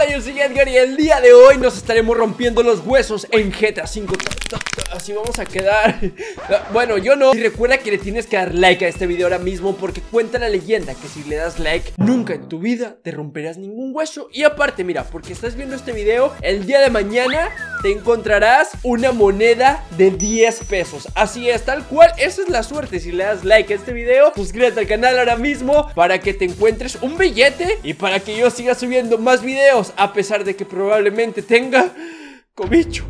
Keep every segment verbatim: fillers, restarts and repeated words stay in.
Hola, yo soy Edgar y el día de hoy nos estaremos rompiendo los huesos en G T A cinco. Así vamos a quedar. Bueno, yo no. Y recuerda que le tienes que dar like a este video ahora mismo, porque cuenta la leyenda que si le das like, nunca en tu vida te romperás ningún hueso. Y aparte, mira, porque estás viendo este video, el día de mañana te encontrarás una moneda de diez pesos. Así es, tal cual, esa es la suerte. Si le das like a este video, suscríbete al canal ahora mismo para que te encuentres un billete y para que yo siga subiendo más videos, a pesar de que probablemente tenga cobicho.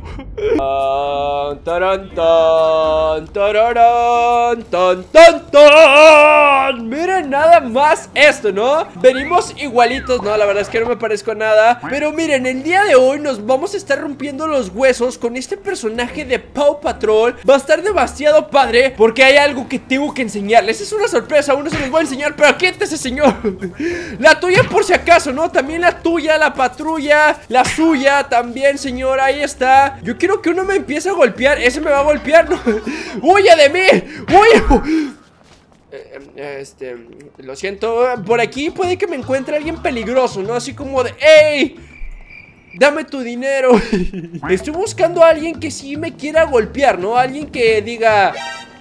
Tan, tan, tararán, tan, tan, tan. Miren nada más esto, ¿no? Venimos igualitos, no, la verdad es que no me parezco a nada. Pero miren, el día de hoy nos vamos a estar rompiendo los huesos con este personaje de Paw Patrol. Va a estar demasiado padre, porque hay algo que tengo que enseñarles. Es una sorpresa, uno se los voy a enseñar, pero quítese, señor. La tuya por si acaso, ¿no? También la tuya, la patrulla, la suya también, señora. Ahí está. Yo quiero que uno me empiece a golpear. Ese me va a golpear, ¿no? ¡Huye de mí! ¡Huye! Este, lo siento. Por aquí puede que me encuentre alguien peligroso, ¿no? Así como de, ¡ey! Dame tu dinero. Estoy buscando a alguien que sí me quiera golpear, ¿no? Alguien que diga,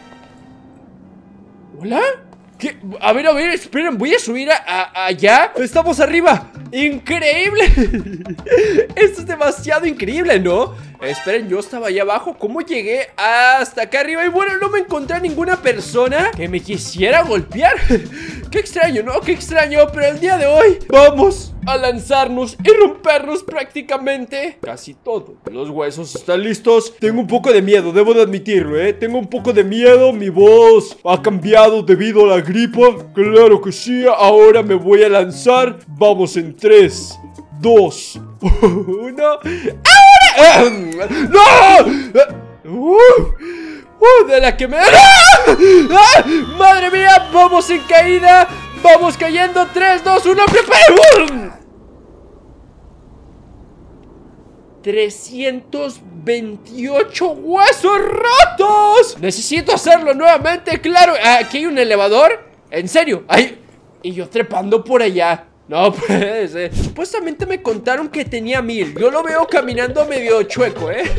¿hola? ¿Qué? A ver, a ver, esperen, voy a subir a, a, allá. Estamos arriba. ¡Increíble! Esto es demasiado increíble, ¿no? Esperen, yo estaba allá abajo. ¿Cómo llegué hasta acá arriba? Y bueno, no me encontré a ninguna persona que me quisiera golpear. Qué extraño, ¿no? Qué extraño. Pero el día de hoy vamos a lanzarnos y rompernos prácticamente casi todo. Los huesos están listos. Tengo un poco de miedo, debo de admitirlo, ¿eh? Tengo un poco de miedo. Mi voz ha cambiado debido a la gripa. Claro que sí. Ahora me voy a lanzar. Vamos en tres, dos, uno. ¡Ahora! ¡No! ¡Uh! ¡Uh! De la que me... ¡Ah! ¡Madre mía! ¡Vamos en caída! ¡Vamos cayendo! tres, dos, uno, ¡prepara! trescientos veintiocho huesos rotos. Necesito hacerlo nuevamente, claro. Aquí hay un elevador. ¿En serio? Ay, y yo trepando por allá. No puede ser. Supuestamente me contaron que tenía mil. Yo lo veo caminando medio chueco, ¿eh?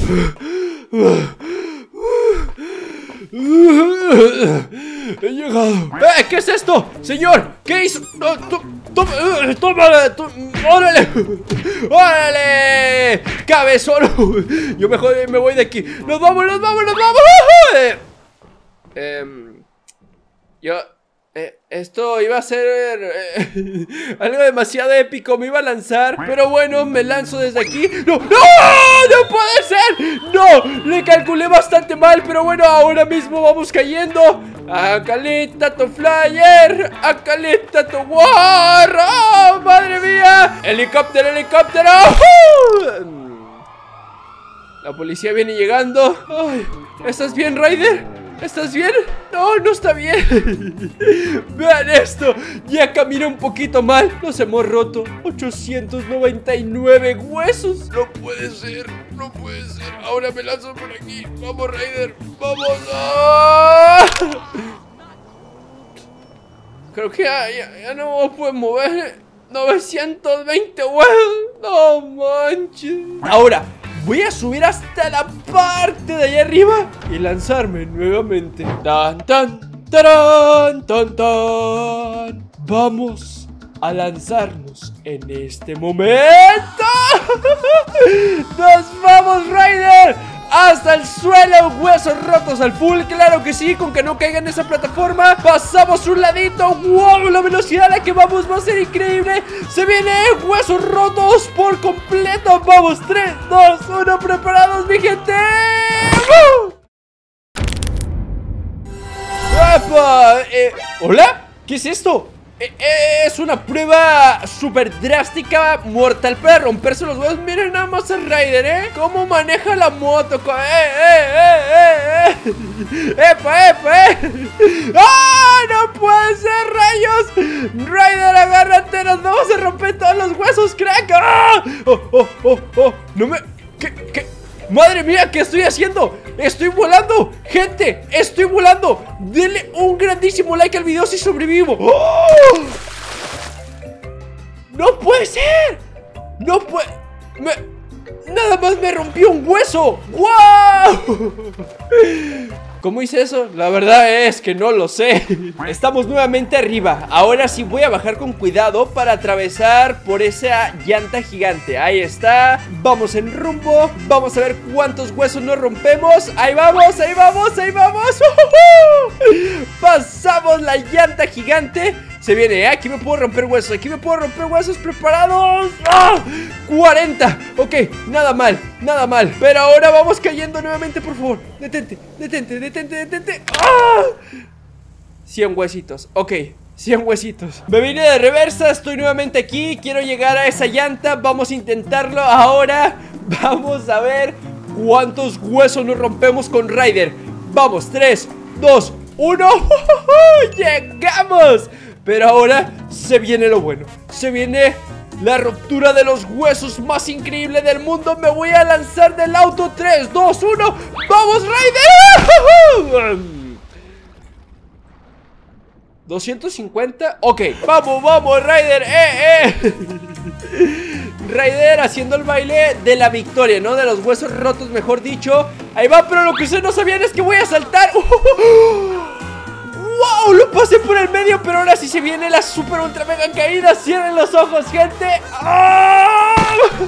He llegado. ¡Eh! ¿Qué es esto? Señor, ¿qué hizo? No, tú, tú, tómale, tú, órale. ¡Órale! ¡Cabezón! Yo mejor me voy de aquí. ¡Nos vamos, nos vamos, nos vamos! Eh, eh, yo... Eh, esto iba a ser eh, algo demasiado épico. Me iba a lanzar, pero bueno, me lanzo desde aquí. ¡No! ¡No! ¡No puede ser! ¡No! Le calculé bastante mal, pero bueno, ahora mismo vamos cayendo. ¡Acalita tu flyer! ¡Acalita tu war! ¡Oh, madre mía! ¡Helicóptero, helicóptero! ¡Uh! La policía viene llegando. Ay, ¿estás bien, Ryder? ¿Estás bien? No, no está bien. Vean esto. Ya camina un poquito mal. Nos hemos roto ochocientos noventa y nueve huesos. No puede ser, no puede ser. Ahora me lanzo por aquí. Vamos, Ryder, vamos. ¡Ah! Creo que ya, ya, ya no me puedo mover. novecientos veinte huesos. No manches. Ahora voy a subir hasta la parte de allá arriba y lanzarme nuevamente. Tan, tan, tarán, tan, tan. Vamos a lanzarnos en este momento. ¡Nos vamos, Ryder! ¡Hasta el suelo! ¡Huesos rotos al full! ¡Claro que sí! Con que no caiga en esa plataforma. ¡Pasamos un ladito! ¡Wow! La velocidad a la que vamos va a ser increíble. ¡Se viene! ¡Huesos rotos por completo! ¡Vamos! tres, dos, uno, ¡preparados, mi gente! ¡Uh! ¡Epa! Eh, ¿Hola? ¿Qué es esto? Eh, eh, es una prueba súper drástica, mortal, para romperse los huevos. Miren nada más a Ryder, ¿eh? Cómo maneja la moto. ¡Eh, eh, eh, eh, eh! ¡Epa, epa, eh! ¡Ah! ¡No puede ser, rayos! Ryder, agárrate, nos vamos a romper todos los huesos, crack. ¡Ah! ¡Oh, oh, oh, oh! No me... ¿Qué, qué? ¡Madre mía! ¿Qué estoy haciendo? ¡Estoy volando! ¡Gente! ¡Estoy volando! Denle un grandísimo like al video si sobrevivo. ¡Oh! ¡No puede ser! No puede... Me... Nada más me rompió un hueso. ¡Wow! ¿Cómo hice eso? La verdad es que no lo sé. Estamos nuevamente arriba. Ahora sí voy a bajar con cuidado para atravesar por esa llanta gigante. Ahí está. Vamos en rumbo. Vamos a ver cuántos huesos nos rompemos. Ahí vamos, ahí vamos, ahí vamos. ¡Uh-huh! Pasamos la llanta gigante. Se viene, ¿eh? Aquí me puedo romper huesos. Aquí me puedo romper huesos. ¿Preparados? ¡Ah! cuarenta. Ok, nada mal, nada mal. Pero ahora vamos cayendo nuevamente, por favor. Detente, detente, detente, detente. ¡Ah! cien huesitos. Ok, cien huesitos. Me vine de reversa, estoy nuevamente aquí. Quiero llegar a esa llanta. Vamos a intentarlo ahora. Vamos a ver cuántos huesos nos rompemos con Ryder. Vamos, tres, dos, uno. ¡Llegamos! Pero ahora se viene lo bueno. Se viene la ruptura de los huesos más increíble del mundo. Me voy a lanzar del auto. Tres, dos, uno. ¡Vamos, Ryder! doscientos cincuenta. Ok, vamos, vamos, Ryder. ¡Eh, eh! Ryder haciendo el baile de la victoria, ¿no? De los huesos rotos, mejor dicho. Ahí va, pero lo que ustedes no sabían es que voy a saltar. ¡Wow! Lo pasé por el medio, pero ahora sí se viene la super ultra mega caída. Cierren los ojos, gente. ¡Ah!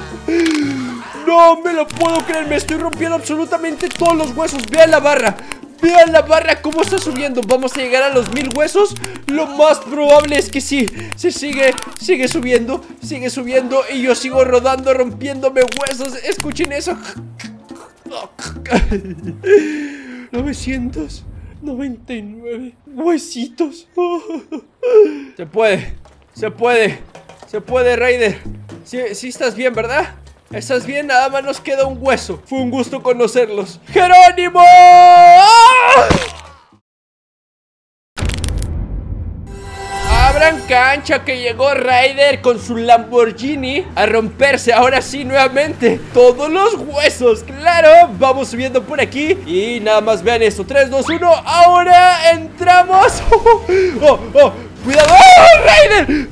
No me lo puedo creer. Me estoy rompiendo absolutamente todos los huesos. Vean la barra. Vean la barra cómo está subiendo. Vamos a llegar a los mil huesos. Lo más probable es que sí. Se sigue, sigue subiendo. Sigue subiendo. Y yo sigo rodando, rompiéndome huesos. Escuchen eso. novecientos noventa y nueve huesitos. Se puede, se puede, se puede, Ryder. Sí, sí estás bien, ¿verdad? ¿Estás bien? Nada más nos queda un hueso. Fue un gusto conocerlos. ¡Jerónimo! Abran cancha, que llegó Ryder con su Lamborghini a romperse ahora sí nuevamente todos los huesos. Claro, vamos subiendo por aquí y nada más vean esto. Tres, dos, uno, ahora entramos. Oh, oh, oh, cuidado. ¡Oh, Ryder!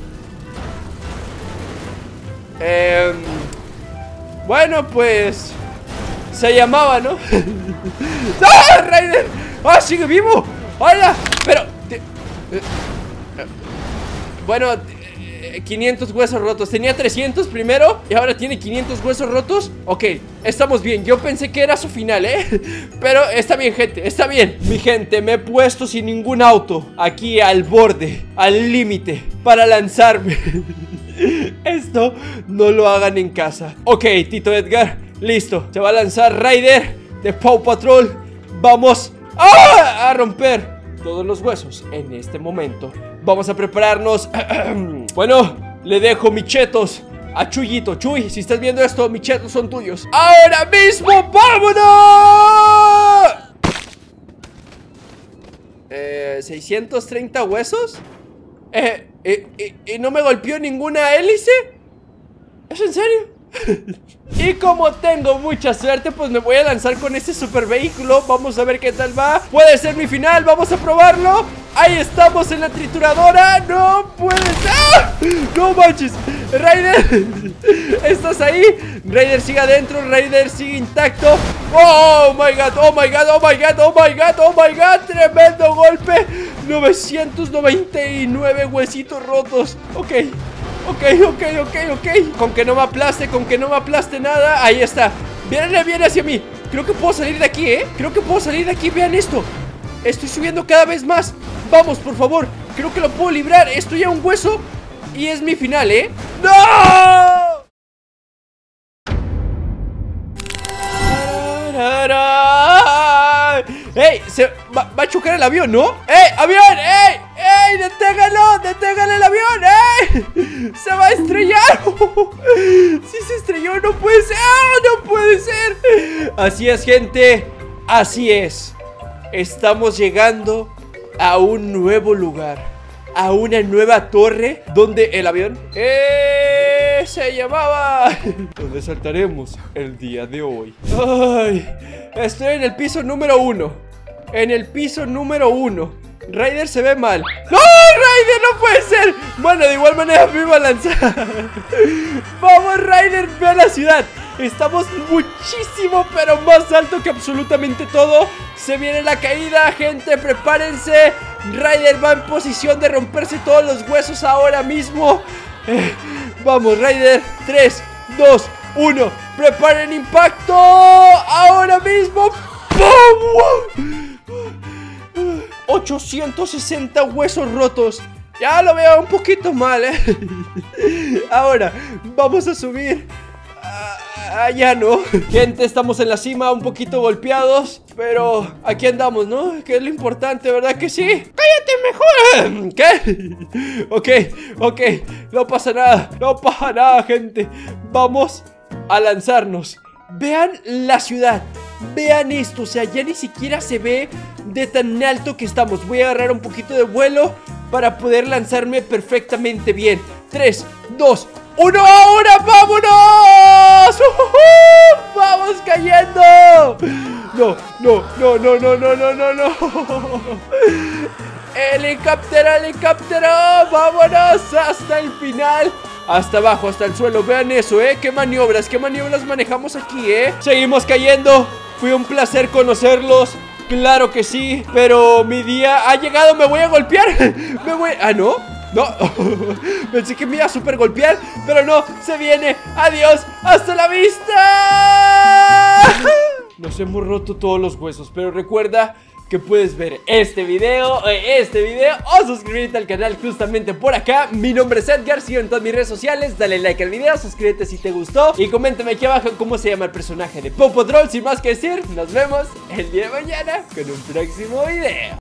Eh, bueno, pues se llamaba, ¿no? ¡Ah, Ryder! ¡Ah, sigue vivo! ¡Hola! Pero te, eh, bueno, quinientos huesos rotos. Tenía trescientos primero y ahora tiene quinientos huesos rotos. Ok, estamos bien. Yo pensé que era su final, ¿eh? Pero está bien, gente, está bien. Mi gente, me he puesto sin ningún auto aquí al borde, al límite, para lanzarme. Esto no lo hagan en casa. Ok, Tito Edgar, listo. Se va a lanzar Ryder de Paw Patrol. Vamos ¡ah! a romper todos los huesos en este momento. Vamos a prepararnos. Bueno, le dejo mis chetos a Chuyito. Chuy, si estás viendo esto, mis chetos son tuyos. ¡Ahora mismo! ¡Vámonos! Eh, ¿seiscientos treinta huesos? Eh, eh, eh, ¿Y no me golpeó ninguna hélice? ¿Es en serio? Y como tengo mucha suerte, pues me voy a lanzar con este super vehículo. Vamos a ver qué tal va. Puede ser mi final, vamos a probarlo. Ahí estamos en la trituradora. No puede ser. ¡Ah! No manches, Ryder, ¿estás ahí? Ryder sigue adentro, Ryder sigue intacto. Oh my god, oh my god, oh my god, oh my god, oh my god. Tremendo golpe. Novecientos noventa y nueve huesitos rotos. Ok, ok, ok, ok, ok. Con que no me aplaste, con que no me aplaste nada. Ahí está. Viene, viene hacia mí. Creo que puedo salir de aquí, ¿eh? Creo que puedo salir de aquí, vean esto. Estoy subiendo cada vez más. Vamos, por favor. Creo que lo puedo librar. Estoy a un hueso y es mi final, ¿eh? ¡No! ¡Ey! Se va, va a chocar el avión, ¿no? ¡Ey! ¡Avión! ¡Ey! ¡Ey! ¡Deténgalo! ¡Deténgalo el avión! ¡Ey! ¡Se va a estrellar! ¡Sí se estrelló! ¡No puede ser! ¡Ah! ¡No puede ser! Así es, gente. Así es. Estamos llegando a un nuevo lugar, a una nueva torre donde el avión ¡eh! se llamaba donde saltaremos el día de hoy. Ay, estoy en el piso número uno. En el piso número uno. Ryder se ve mal. ¡No, Ryder, no puede ser! Bueno, de igual manera me iba a lanzar. Vamos, Ryder, ve a la ciudad. Estamos muchísimo, pero más alto que absolutamente todo. Se viene la caída, gente, prepárense. Ryder va en posición de romperse todos los huesos ahora mismo. eh, Vamos, Ryder, tres, dos, uno. Preparen impacto ahora mismo. ¡Pum! ochocientos sesenta huesos rotos. Ya lo veo un poquito mal, ¿eh? Ahora, vamos a subir. Ah, ya no. Gente, estamos en la cima, un poquito golpeados, pero aquí andamos, ¿no? Que es lo importante, ¿verdad que sí? ¡Cállate mejor! ¿Qué? Ok, ok, no pasa nada, no pasa nada, gente. Vamos a lanzarnos. Vean la ciudad, vean esto, o sea, ya ni siquiera se ve de tan alto que estamos. Voy a agarrar un poquito de vuelo para poder lanzarme perfectamente bien. tres, dos, uno, ahora, vámonos. ¡Uh-huh! Vamos cayendo. No, no, no, no, no, no, no, no, no. Helicóptero, helicóptero, vámonos hasta el final. Hasta abajo, hasta el suelo, vean eso, eh. Qué maniobras, qué maniobras manejamos aquí, eh. Seguimos cayendo, fue un placer conocerlos. Claro que sí, pero mi día ha llegado, me voy a golpear. Me voy, ah, no, no. Pensé que me iba a super golpear, pero no, se viene. Adiós, hasta la vista. Nos hemos roto todos los huesos, pero recuerda que puedes ver este video, este video o suscribirte al canal justamente por acá. Mi nombre es Edgar, sigo en todas mis redes sociales. Dale like al video, suscríbete si te gustó y coméntame aquí abajo cómo se llama el personaje de Paw Patrol. Sin más que decir, nos vemos el día de mañana con un próximo video.